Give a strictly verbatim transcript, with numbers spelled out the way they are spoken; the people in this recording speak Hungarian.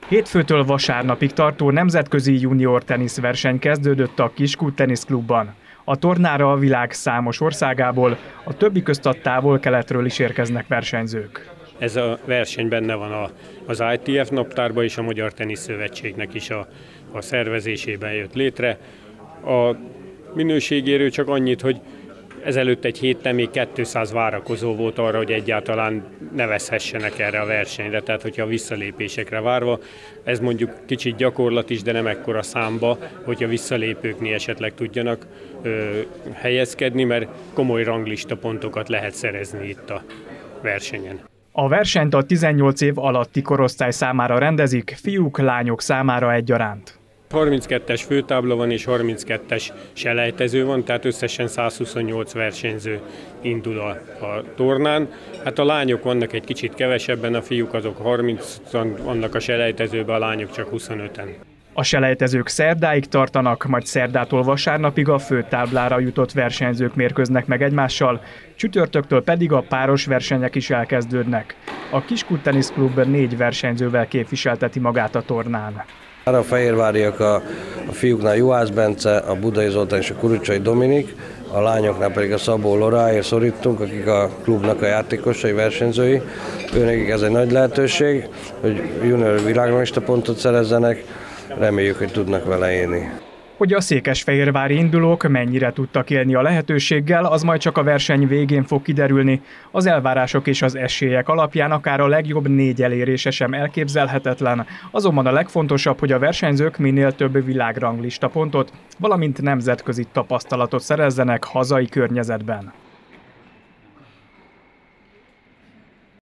Hétfőtől vasárnapig tartó nemzetközi junior teniszverseny kezdődött a Kiskút Teniszklubban. A tornára a világ számos országából, a többi közt a távol-keletről is érkeznek versenyzők. Ez a verseny benne van a, az I T F naptárban és a Magyar Teniszszövetségnek is a, a szervezésében jött létre. A minőségéről csak annyit, hogy ezelőtt egy héttel még kétszáz várakozó volt arra, hogy egyáltalán nevezhessenek erre a versenyre, tehát hogyha a visszalépésekre várva. Ez mondjuk kicsit gyakorlat is, de nem ekkora számba, hogyha visszalépőknél esetleg tudjanak ö, helyezkedni, mert komoly ranglista pontokat lehet szerezni itt a versenyen. A versenyt a tizennyolc év alatti korosztály számára rendezik, fiúk, lányok számára egyaránt. harminckettes főtábla van és harminckettes selejtező van, tehát összesen százhuszonnyolc versenyző indul a, a tornán. Hát a lányok vannak egy kicsit kevesebben, a fiúk azok harmincan vannak a selejtezőben, a lányok csak huszonöten. A selejtezők szerdáig tartanak, majd szerdától vasárnapig a főtáblára jutott versenyzők mérkőznek meg egymással, csütörtöktől pedig a páros versenyek is elkezdődnek. A Kiskút Teniszklub négy versenyzővel képviselteti magát a tornán. A fehérváriak a, a fiúknál Juhász Bence, a Budai Zoltán és a Kurucsai Dominik, a lányoknál pedig a Szabó Loráért szorítunk, akik a klubnak a játékosai, versenyzői. Őnekik ez egy nagy lehetőség, hogy junior világranglista pontot szerezzenek, reméljük, hogy tudnak vele élni. Hogy a székesfehérvári indulók mennyire tudtak élni a lehetőséggel, az majd csak a verseny végén fog kiderülni. Az elvárások és az esélyek alapján akár a legjobb négy elérése sem elképzelhetetlen, azonban a legfontosabb, hogy a versenyzők minél több világranglista pontot, valamint nemzetközi tapasztalatot szerezzenek hazai környezetben.